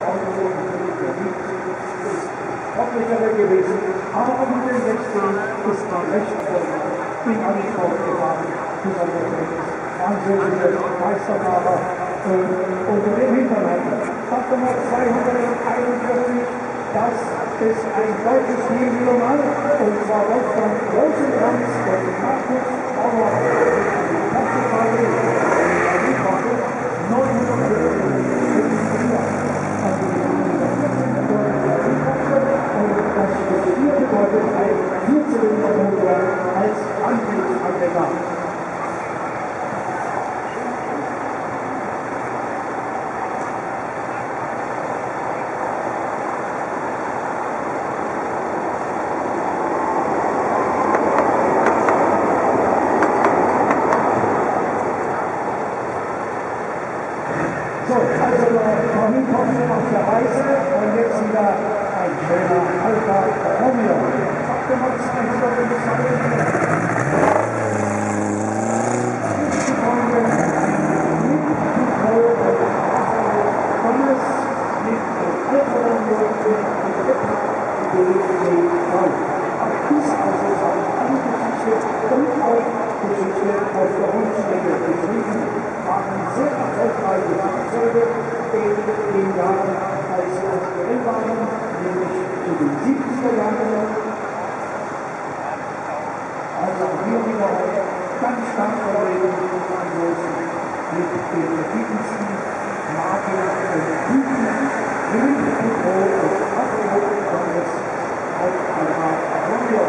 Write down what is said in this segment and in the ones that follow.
Hoffentlicher gewesen, aber auch mit dem Wechsel ist man recht in alle Sport gefahren. Dieser wahnsinnige Meisterfahrer unter dem Hinterleib. Startnummer 241, das ist ein deutsches Team normal, und zwar Wolfgang Rosenkranz und Markus Bauer. Das ist mal die 900 bedeutet ein Vierzylindermotor als Antriebsanhänger. So, also vorhin kommt schon auf der Reise und jetzt wieder ein schöner Alfa Romeo. Nummer 222. Sehr erfolgreiche Fahrzeuge in den Jahren, als sie aktuell waren, nämlich zu den 70er Jahren. Also auch hier wieder ganz stark verlegen mit den verschiedensten Marken und Typen, grün und rot und absolut besonders auf Alfa Romeo.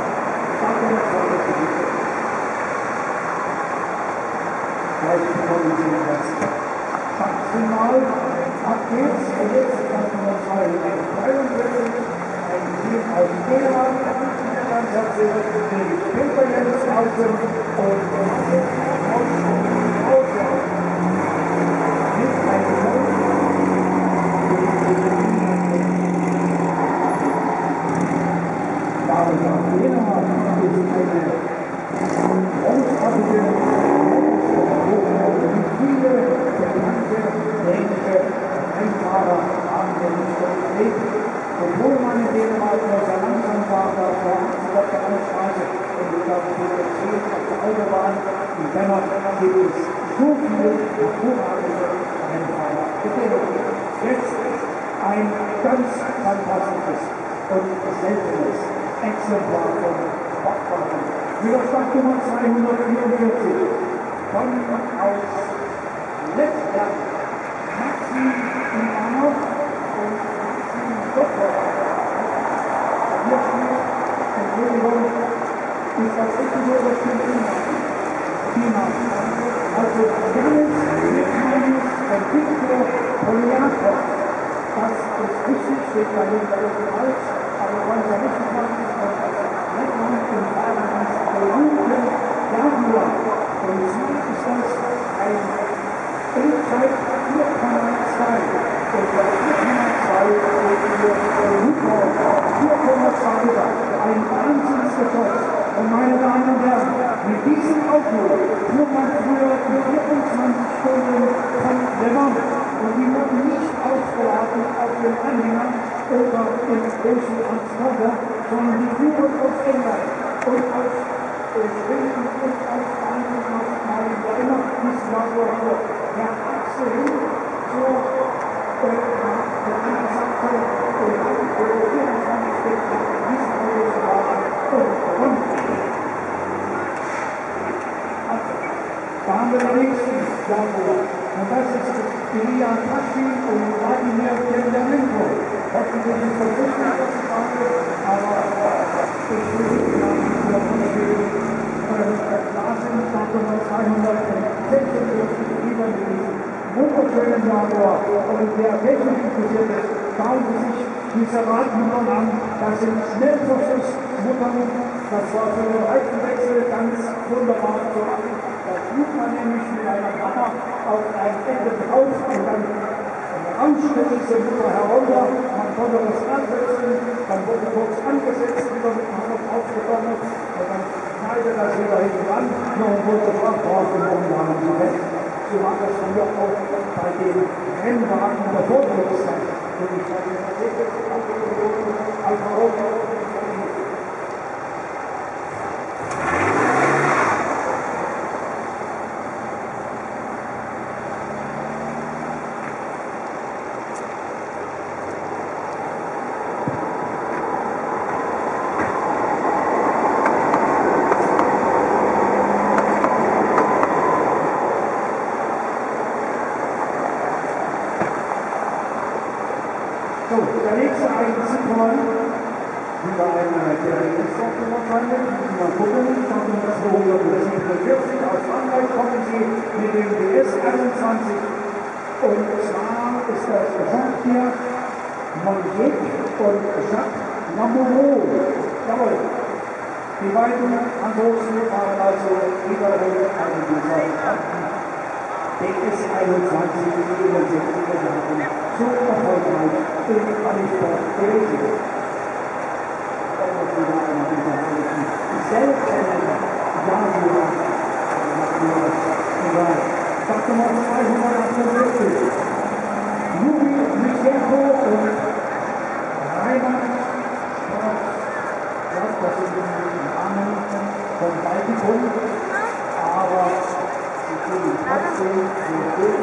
Gleich bekommen Sie den Rest. Maximal, ab geht's, und jetzt kann man 243, ein Team aus Dänemark, ganz herzlich die Peter Jens Außen und nicht ein Dänemark ist eine großartige viele bekannte dänische Rennfahrer haben den nicht erlebt. Obwohl man in Dänemark nur sehr langsam war, da war es auf der Landstraße und ich glaube, Peter 10 auf der Autobahn. Und dennoch gibt es so viele hervorragende Rennfahrer. Jetzt ein ganz fantastisches und seltenes Exemplar von Sportwagen. Wieder Startnummer 244. Von aus Letztjahr Maxi Ivanov und Maxi Doktor. Hier steht, Entschuldigung, ist das richtig oder stimmt China? Also Janis Mechanis und Victor Poliakov. Das ist richtig, steht dahinter irgendwie falsch, aber wenn es ja richtig macht, ist das Lettland im Fahren als berühmten Jaguar. Und so ist das ein Drehzeit 4,2. Und bei 4,2 steht hier Hubraum 4,2. Ein Wahnsinnsgeschoss. Und meine Damen und Herren, mit diesem Auto fuhr man früher für 24 Stunden von Le Mans. Und die wurden nicht ausgeladen auf den Anhänger oder im großen Transporter, sondern die fuhren aus England und aus Schweden und aus Verhandlungsmaßnahmen, der immer bis Januar der Achse hin zur der angesagte und dann 24 Stunden diesen Auto zu fahren und gewonnen. Da haben wir den nächsten Jaguar. Und das ist Ilya Paschi und Vladimir Penderenko. Hoffentlich ist das richtig, was ich sage, aber ich will nicht wieder vorstellen. Larsen, Startnummer 246, über den wunderschönen Jaguar. Und wer technisch interessiert ist, schauen Sie sich diese Radmuttern an. Das sind Schnellverschlussmuttern. Das war für den Reifenwechsel ganz wunderbar zu machen. Da schlug man nämlich mit einer Kammer auf ein Ende drauf und dann rauschte diese Mutter herunter. Man konnte das Rad wechseln, dann wurde kurz angesetzt, wieder mit dem Hammer aufgekommen und dann knallte das wieder hinten an. Und wurde drauf genommen, da haben sie weg. So war das dann ja auch bei den Rennwagen der Vorderungszeit. So, der nächste Einzelmann, wieder einer der Rechtssorte wahrscheinlich, müssen wir gucken, von 247 aus Frankreich kommen sie mit dem DS 21 und zwar ist das Jean-Pierre Monget und Jacques Lamoureux. Jawohl, die beiden Franzosen fahren also wiederum einen dieser DS 21 über 60 Jahren so erfolgreich in Qualisport gewesen. Seltenen Jaguar. Faktor 248. Juri Micheko und Rainer Strauß. Das sind die Namen von Baltikum, aber sie können trotzdem sehr gut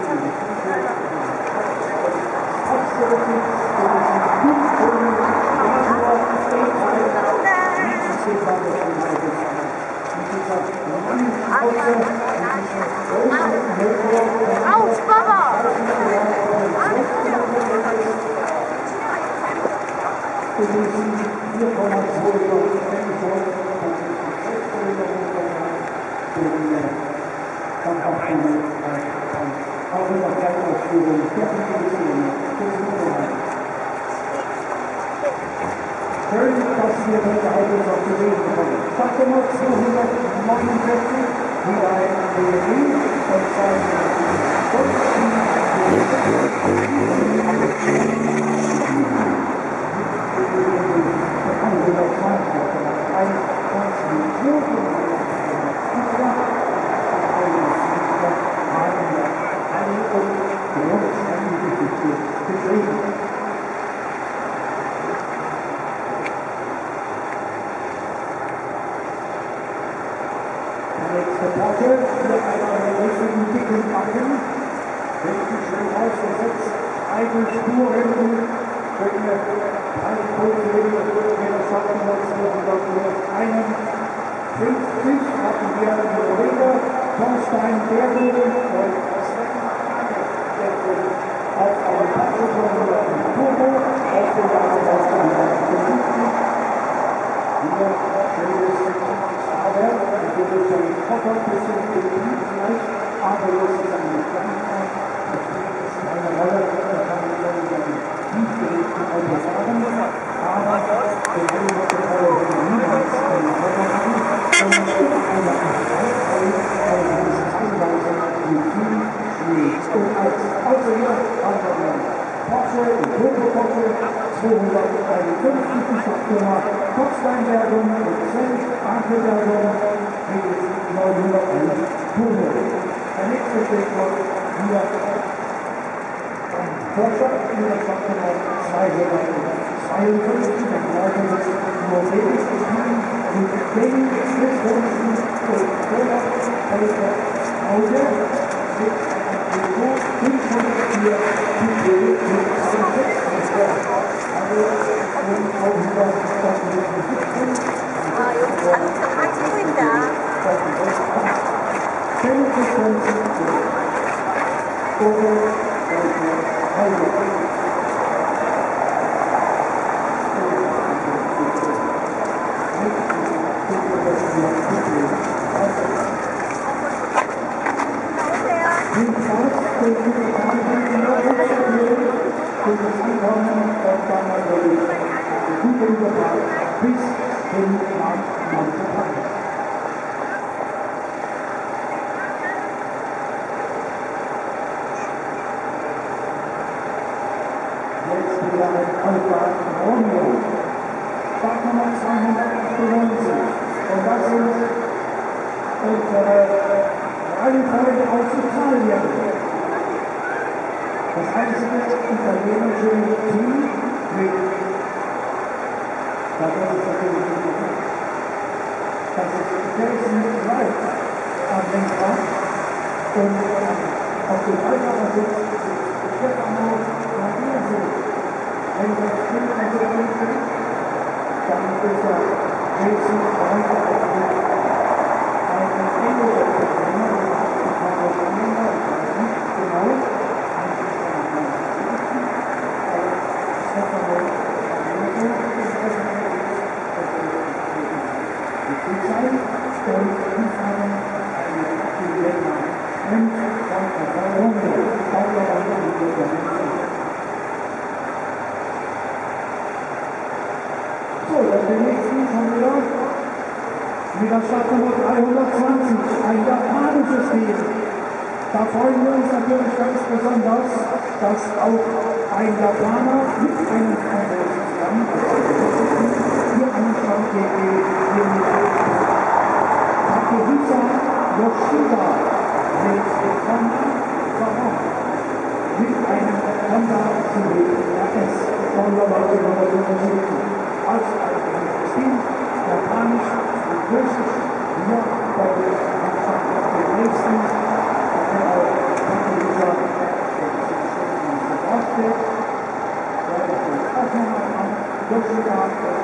Auf, Papa! Schön, dass wir heute Autos auf die Wege bekommen. Faktor 249, wieder ein BMI und zwei Reporter, hier einen richtigen dicken Backen, richtig schön ausgesetzt, eigene Spuren, schöne Halbpunkte, wir schaffen uns 251, hatten wir Norweger, Thorstein Berghoven und Sven Berghoven auf eine Platte von Turbo auf dem Jahr 2050. Hier schönes Fahrwerk, wir müssen Koffer ein bisschen bedient vielleicht, aber das ist eine Kleinheit, das ist eine Rolle, da kann man dann über die tiefgelegten Auto fahren, aber den Einheitsrolle, wenn man niemals einen Koffer hat, dann ist immer eine Einheitsrolle, aber das ist Anweisung, wie viel Schnee. Und als Auto hier haben wir einen Porsche, einen Turbo-Porsche, 251 Faktor, Kopfsteinwerbung und Ankerwerbung mit 901 Turbo. Der nächste Stichwort hier Porsche, hier sagt man 252, der gleiche ist nur wenig gespielt mit wenig Schnittrunden und Vorderfelder Auge mit einem Niveau 504 mit 6 bis hin nach Monterey. Jetzt wieder ein Alfa Romeo. Startnummer 298. Und das sind unsere Reihenfolge aus Italien. Das einzige italienische am Lenkrad und auf dem Beifahrer sitzt Stefano Martinez. Wenn das Kind also anfängt, dann ist er Jason weiter auf dem einen englischer Trainer, ich habe schon länger, ich weiß nicht genau, Stefano Martinez die Zeit und die haben eine aktive und von Erfahrung so, dann den nächsten schon wieder Startnummer 320, ein japanisches Team. Da freuen wir uns natürlich ganz besonders, dass auch ein Japaner mit einem Franzosen zusammen hier an den Stand geht. Takehisa Yoshida mit einem Honda Civic RS von 1975. Als eigenes Team, japanisch, französisch, nur bei der Mannschaft auf den nächsten, der auch Takehisa aufsteht. Ja, das ist auch nochmal an Yoshida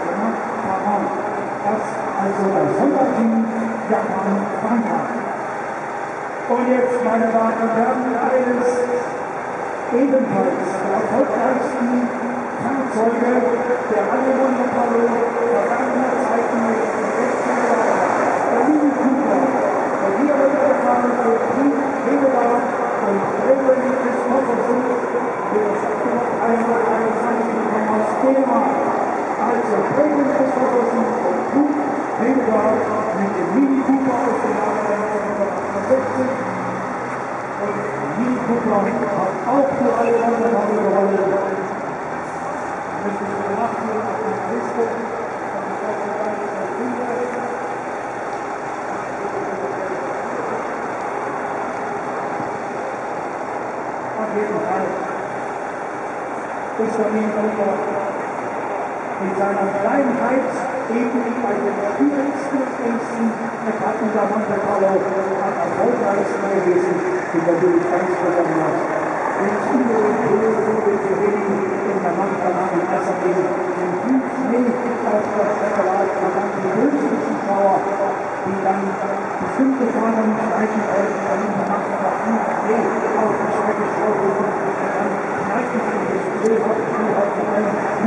das also das Sonderteam Japan-Frankreich. Und jetzt, meine Damen und Herren, eines ebenfalls der erfolgreichsten Fahrzeuge der Monte-Carlo vergangener Zeiten mit 16 Jahren. Der Mini Cooper, der hier runtergefahren wird, Piet Hedegaard und Gregory Christopherson, der das 121 aus Dänemark. Also Gregory Christopherson und Piet Hedegaard mit dem Mini Cooper aus dem Jahre 1968. Und Mini Cooper hat auch für alle Monte-Carlo gewonnen. Ich möchte nachführen auf meiner Liste. Auf jeden Fall ist der Mini Cooper mit seiner Kleinheit eben bei den schwierigsten und engsten Etappen der Monte-Carlo am erfolgreichsten gewesen, die natürlich ganz besonders den in der Mannschaft in Assertin den viel Schnee auf der Strecke lag, dann die größten Zuschauer, die dann bestimmte Fahrer nicht leiten wollten, dann in der Mannschaft Schnee auf die Strecke schaukeln und dann kneifen sie das Schnee auf vor allem